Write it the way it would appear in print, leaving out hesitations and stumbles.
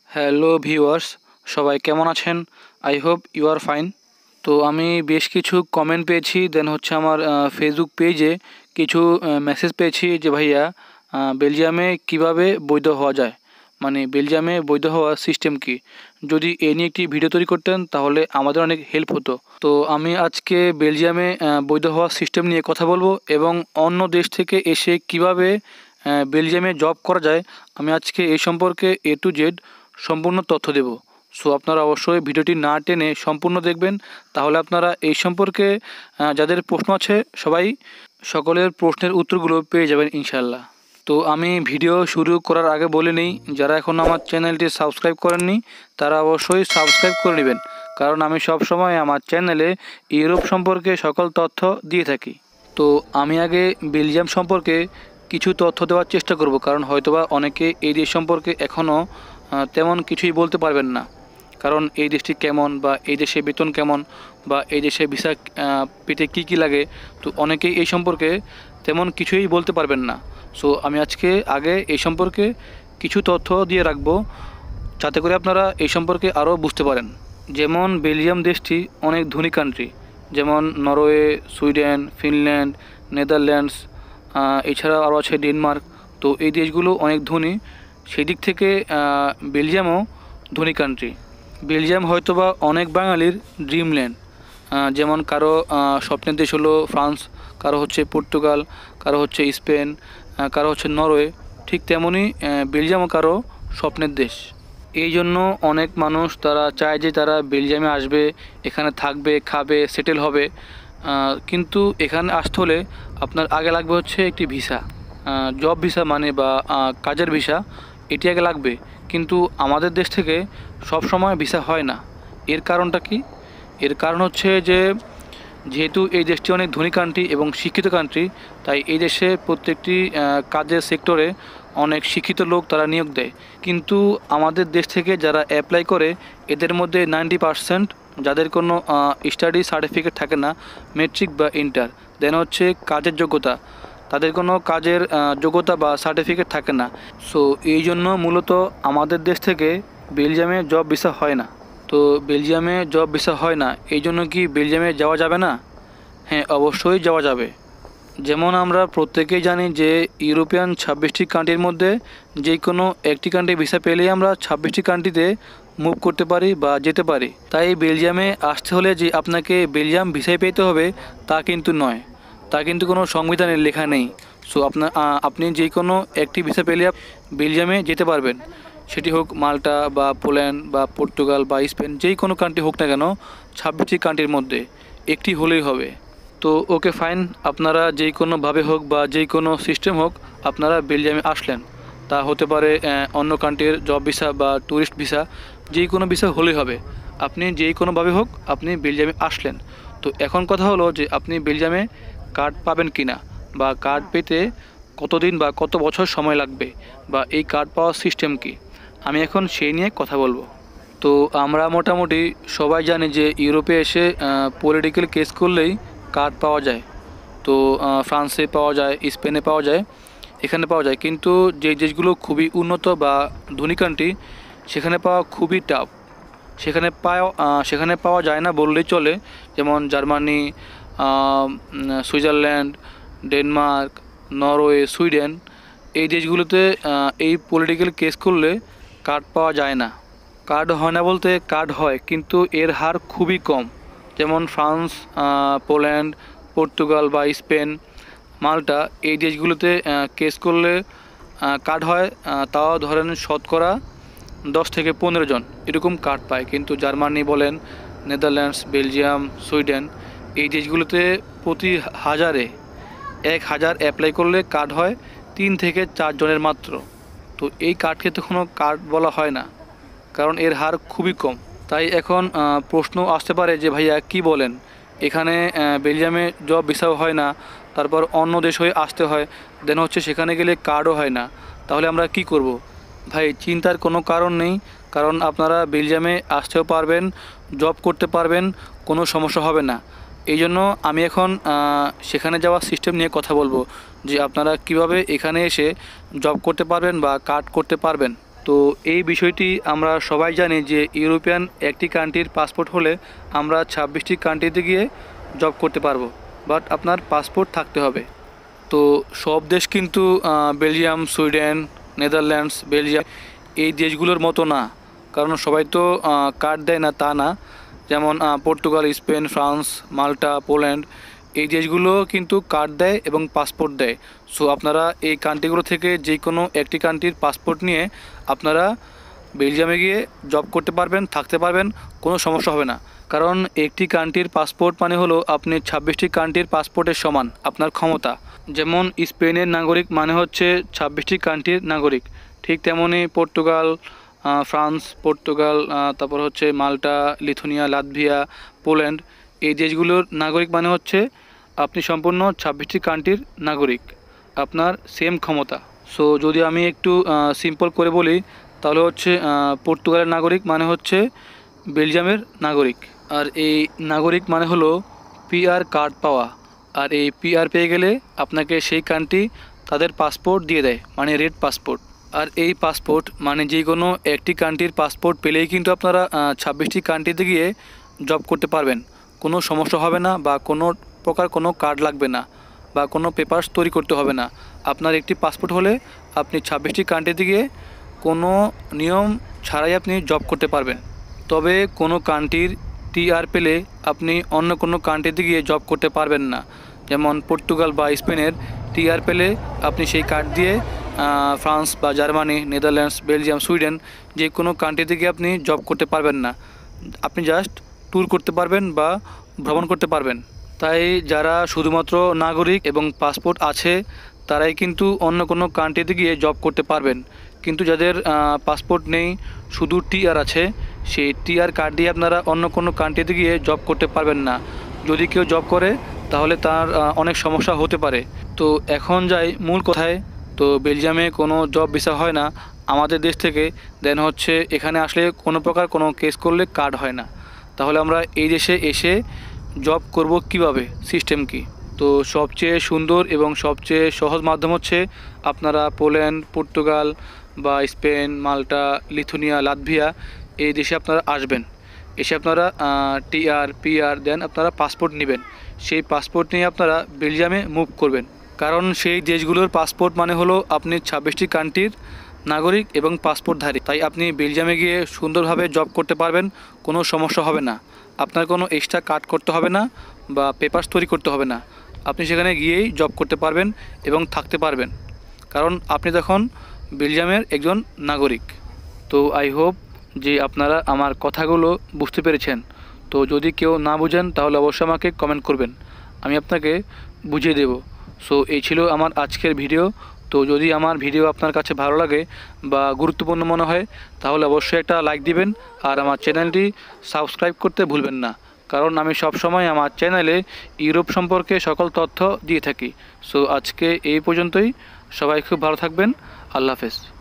Hello viewers, সবাই কেমন আছেন? I hope you are fine. তো আমি বেশ কিছু কমেন্ট পেয়েছি, দেন হচ্ছে আমার ফেসবুক পেজে কিছু মেসেজ পেয়েছি যে ভাইয়া বেলজিয়ামে কিভাবে বৈধ হওয়া যায়, মানে বেলজিয়ামে বৈধ হওয়ার সিস্টেম কি। যদি এ নিয়ে একটি ভিডিও তৈরি করতেন তাহলে আমাদের অনেক হেল্প হতো। তো আমি আজকে বেলজিয়ামে বৈধ হওয়ার সিস্টেম নিয়ে কথা বলবো এবং অন্য দেশ থেকে এসে কিভাবে বেলজিয়ামে জব করা যায়, আমি আজকে এই সম্পর্কে এ টু জেড সম্পূর্ণ তথ্য দেব। সো আপনারা অবশ্যই ভিডিওটি না টেনে সম্পূর্ণ দেখবেন, তাহলে আপনারা এই সম্পর্কে যাদের প্রশ্ন আছে সবাই সকলের প্রশ্নের উত্তরগুলো পেয়ে যাবেন ইনশাল্লাহ। তো আমি ভিডিও শুরু করার আগে বলে নিই, যারা এখন আমার চ্যানেলটি সাবস্ক্রাইব করেননি তারা অবশ্যই সাবস্ক্রাইব করে নেবেন, কারণ আমি সব সময় আমার চ্যানেলে ইউরোপ সম্পর্কে সকল তথ্য দিয়ে থাকি। তো আমি আগে বেলজিয়াম সম্পর্কে কিছু তথ্য দেওয়ার চেষ্টা করব, কারণ হয়তোবা অনেকে এই দেশ সম্পর্কে এখনও তেমন কিছুই বলতে পারবেন না, কারণ এই দেশটি কেমন বা এই দেশে বেতন কেমন বা এই দেশে ভিসা পেতে কী কী লাগে, তো অনেকেই এই সম্পর্কে তেমন কিছুই বলতে পারবেন না। সো আমি আজকে আগে এই সম্পর্কে কিছু তথ্য দিয়ে রাখবো, যাতে করে আপনারা এই সম্পর্কে আরও বুঝতে পারেন। যেমন বেলজিয়াম দেশটি অনেক ধনী কান্ট্রি, যেমন নরওয়ে, সুইডেন, ফিনল্যান্ড, নেদারল্যান্ডস, এছাড়া আরও আছে ডেনমার্ক। তো এই দেশগুলো অনেক ধনী, সেই দিক থেকে বেলজিয়ামও ধনী কান্ট্রি। বেলজিয়াম হয়তোবা অনেক বাঙালির ড্রিমল্যান্ড, যেমন কারো স্বপ্নের দেশ হলো ফ্রান্স, কারো হচ্ছে পর্তুগাল, কারো হচ্ছে স্পেন, কারো হচ্ছে নরওয়ে, ঠিক তেমনই বেলজিয়ামও কারো স্বপ্নের দেশ। এই জন্য অনেক মানুষ তারা চায় যে তারা বেলজিয়ামে আসবে, এখানে থাকবে, খাবে, সেটেল হবে। কিন্তু এখানে আসতে হলে আপনার আগে লাগবে হচ্ছে একটি ভিসা, জব ভিসা মানে বা কাজের ভিসা, এটি আগে লাগবে। কিন্তু আমাদের দেশ থেকে সব সময় ভিসা হয় না। এর কারণটা কি? এর কারণ হচ্ছে যে যেহেতু এই দেশটি অনেক ধনী কান্ট্রি এবং শিক্ষিত কান্ট্রি, তাই এই দেশে প্রত্যেকটি কাজের সেক্টরে অনেক শিক্ষিত লোক তারা নিয়োগ দেয়। কিন্তু আমাদের দেশ থেকে যারা অ্যাপ্লাই করে এদের মধ্যে 90% যাদের কোনো স্টাডি সার্টিফিকেট থাকে না, মেট্রিক বা ইন্টার, দেন হচ্ছে কাজের যোগ্যতা, তাদের কোনো কাজের যোগ্যতা বা সার্টিফিকেট থাকে না। সো এই জন্য মূলত আমাদের দেশ থেকে বেলজিয়ামে জব ভিসা হয় না। তো বেলজিয়ামে জব ভিসা হয় না, এই জন্য কি বেলজিয়ামে যাওয়া যাবে না? হ্যাঁ, অবশ্যই যাওয়া যাবে। যেমন আমরা প্রত্যেকেই জানি যে ইউরোপিয়ান 26টি কান্ট্রির মধ্যে যে কোনো একটি কান্ট্রি ভিসা পেলেই আমরা 26টি কান্ট্রিতে মুভ করতে পারি বা যেতে পারি। তাই বেলজিয়ামে আসতে হলে যে আপনাকে বেলজিয়াম ভিসাই পেতে হবে তা কিন্তু নয়, তা কিন্তু কোনো সংবিধানে লেখা নেই। সো আপনি যে কোনো একটি ভিসা পেলে বেলজিয়ামে যেতে পারবেন, সেটি হোক মাল্টা বা পোল্যান্ড বা পর্তুগাল বা স্পেন, যেই কোনো কান্ট্রি হোক না কেন, 26টি কান্ট্রির মধ্যে একটি হলেই হবে। তো ওকে ফাইন, আপনারা যেই কোনোভাবে হোক বা যেই কোনো সিস্টেম হোক আপনারা বেলজিয়ামে আসলেন, তা হতে পারে অন্য কান্ট্রির জব ভিসা বা ট্যুরিস্ট ভিসা, যেই কোনো ভিসা হলেই হবে। আপনি যেই কোনোভাবে হোক আপনি বেলজিয়ামে আসলেন। তো এখন কথা হলো যে আপনি বেলজিয়ামে কার্ড পাবেন কি না, বা কার্ড পেতে কতদিন বা কত বছর সময় লাগবে, বা এই কার্ড পাওয়ার সিস্টেম কি, আমি এখন সেই নিয়ে কথা বলবো। তো আমরা মোটামুটি সবাই জানি যে ইউরোপে এসে পলিটিক্যাল কেস করলেই কার্ড পাওয়া যায়। তো ফ্রান্সে পাওয়া যায়, স্পেনে পাওয়া যায়, এখানে পাওয়া যায়। কিন্তু যে দেশগুলো খুবই উন্নত বা ধনী কান্ট্রি, সেখানে পাওয়া খুবই টাফ। সেখানে পাওয়া যায় না বললেই চলে। যেমন Germany, Switzerland, Denmark, Norway, Sweden, এই দেশগুলোতে এই পলিটিক্যাল কেস করলে কার্ড পাওয়া যায় না। কার্ড হয় না বলতে কার্ড হয়, কিন্তু এর হার খুবই কম। যেমন ফ্রান্স, পোল্যান্ড, পর্তুগাল বা স্পেন, মাল্টা, এই দেশগুলোতে কেস করলে কার্ড হয়, তাও ধরেন শতকরা 10 থেকে 15 জন এরকম কার্ড পায়। কিন্তু জার্মানি বলেন, নেদারল্যান্ডস, বেলজিয়াম, সুইডেন, এই দেশগুলোতে প্রতি 1000 অ্যাপ্লাই করলে কার্ড হয় 3 থেকে 4 জনের মাত্র। তো এই কার্ডকে তো কোনো কার্ড বলা হয় না, কারণ এর হার খুবই কম। তাই এখন প্রশ্ন আসতে পারে যে ভাইয়া কি বলেন, এখানে বেলজিয়ামে জব ভিসাও হয় না, তারপর অন্য দেশ হয়ে আসতে হয়, দেন হচ্ছে সেখানে গেলে কার্ডও হয় না, তাহলে আমরা কি করব? ভাই, চিন্তার কোনো কারণ নেই, কারণ আপনারা বেলজিয়ামে আসতেও পারবেন, জব করতে পারবেন, কোনো সমস্যা হবে না। এই জন্য আমি এখন সেখানে যাওয়ার সিস্টেম নিয়ে কথা বলবো, যে আপনারা কিভাবে এখানে এসে জব করতে পারবেন বা কার্ড করতে পারবেন। তো তো এই বিষয়টি আমরা সবাই জানি যে ইউরোপিয়ান একটি কান্ট্রির পাসপোর্ট হলে আমরা 26টি কান্ট্রিতে গিয়ে জব করতে পারবো, বাট আপনার পাসপোর্ট থাকতে হবে। তো সব দেশ কিন্তু বেলজিয়াম, সুইডেন, নেদারল্যান্ডস, বেলজিয়াম এই দেশগুলোর মতো না, কারণ সবাই তো কার্ড দেয় না তা না। যেমন Portugal, Spain, France, Malta, Poland এই দেশগুলো কিন্তু কার্ড দেয় এবং পাসপোর্ট দেয়। সো আপনারা এই কান্ট্রিগুলো থেকে যে কোনো একটি কান্ট্রির পাসপোর্ট নিয়ে আপনারা বেলজিয়ামে গিয়ে জব করতে পারবেন, থাকতে পারবেন, কোনো সমস্যা হবে না। কারণ একটি কান্ট্রির পাসপোর্ট মানে হলো আপনি 26টি কান্ট্রির পাসপোর্টের সমান আপনার ক্ষমতা। যেমন স্পেনের নাগরিক মানে হচ্ছে 26টি কান্ট্রির নাগরিক, ঠিক তেমনই পর্তুগাল, ফ্রান্স, পর্তুগাল, তারপর হচ্ছে মাল্টা, লিথুনিয়া, লাতভিয়া, পোল্যান্ড এই দেশগুলোর নাগরিক মানে হচ্ছে আপনি সম্পূর্ণ 26টি কান্ট্রির নাগরিক, আপনার সেম ক্ষমতা। সো যদি আমি একটু সিম্পল করে বলি তাহলে হচ্ছে পর্তুগালের নাগরিক মানে হচ্ছে বেলজিয়ামের নাগরিক, আর এই নাগরিক মানে হলো পিআর কার্ড পাওয়া। আর এই পিআর পেয়ে গেলে আপনাকে সেই কান্ট্রি তাদের পাসপোর্ট দিয়ে দেয়, মানে রেড পাসপোর্ট। আর এই পাসপোর্ট মানে যে কোনো একটি কান্ট্রির পাসপোর্ট পেলেই কিন্তু আপনারা 26টি কান্ট্রিতে গিয়ে জব করতে পারবেন, কোনো সমস্যা হবে না, বা কোনো প্রকার কোনো কার্ড লাগবে না, বা কোনো পেপারস তৈরি করতে হবে না। আপনার একটি পাসপোর্ট হলে আপনি 26টি কান্ট্রিতে গিয়ে কোনো নিয়ম ছাড়াই আপনি জব করতে পারবেন। তবে কোনো কান্ট্রির টিআর পেলে আপনি অন্য কোনো কান্ট্রিতে গিয়ে জব করতে পারবেন না। যেমন পর্তুগাল বা স্পেনের টিআর পেলে আপনি সেই কার্ড দিয়ে ফ্রান্স বা জার্মানি, নেদারল্যান্ডস, বেলজিয়াম, সুইডেন যে কোনো কান্ট্রিতে গিয়ে আপনি জব করতে পারবেন না। আপনি জাস্ট ট্যুর করতে পারবেন বা ভ্রমণ করতে পারবেন। তাই যারা শুধুমাত্র নাগরিক এবং পাসপোর্ট আছে তারাই কিন্তু অন্য কোনো কান্ট্রিতে গিয়ে জব করতে পারবেন। কিন্তু যাদের পাসপোর্ট নেই, শুধু টিআর আছে, সেই টিআর কার্ড দিয়ে আপনারা অন্য কোনো কান্ট্রিতে গিয়ে জব করতে পারবেন না। যদি কেউ জব করে তাহলে তার অনেক সমস্যা হতে পারে। তো এখন যাই মূল কথায়। তো বেলজিয়ামে কোনো জব ভিসা হয় না আমাদের দেশ থেকে, দেন হচ্ছে এখানে আসলে কোনো প্রকার কোনো কেস করলে কার্ড হয় না। তাহলে আমরা এই দেশে এসে জব করব কিভাবে, সিস্টেম কি? তো সবচেয়ে সুন্দর এবং সবচেয়ে সহজ মাধ্যম হচ্ছে আপনারা পোল্যান্ড, পর্তুগাল বা স্পেন, মাল্টা, লিথুনিয়া, লাতভিয়া এই দেশে আপনারা আসবেন। এসে আপনারা টিআর, পিআর দেন আপনারা পাসপোর্ট নেবেন। সেই পাসপোর্ট নিয়ে আপনারা বেলজিয়ামে মুভ করবেন। কারণ সেই দেশগুলোর পাসপোর্ট মানে হলো আপনি 26টি কান্ট্রির নাগরিক এবং পাসপোর্টধারী। তাই আপনি বেলজিয়ামে গিয়ে সুন্দরভাবে জব করতে পারবেন, কোনো সমস্যা হবে না। আপনার কোনো এক্সট্রা কাট করতে হবে না বা পেপারস তৈরি করতে হবে না। আপনি সেখানে গিয়েই জব করতে পারবেন এবং থাকতে পারবেন, কারণ আপনি তখন বেলজিয়ামের একজন নাগরিক। তো আই হোপ যে আপনারা আমার কথাগুলো বুঝতে পেরেছেন। তো যদি কেউ না বুঝেন তাহলে অবশ্যই আমাকে কমেন্ট করবেন, আমি আপনাকে বুঝিয়ে দেব। সো এই ছিল আমার আজকের ভিডিও। তো যদি আমার ভিডিও আপনার কাছে ভালো লাগে বা গুরুত্বপূর্ণ মনে হয় তাহলে অবশ্যই একটা লাইক দিবেন, আর আমার চ্যানেলটি সাবস্ক্রাইব করতে ভুলবেন না, কারণ আমি সব সময় আমার চ্যানেলে ইউরোপ সম্পর্কে সকল তথ্য দিয়ে থাকি। সো আজকে এই পর্যন্তই। সবাই খুব ভালো থাকবেন। আল্লাহ হাফেজ।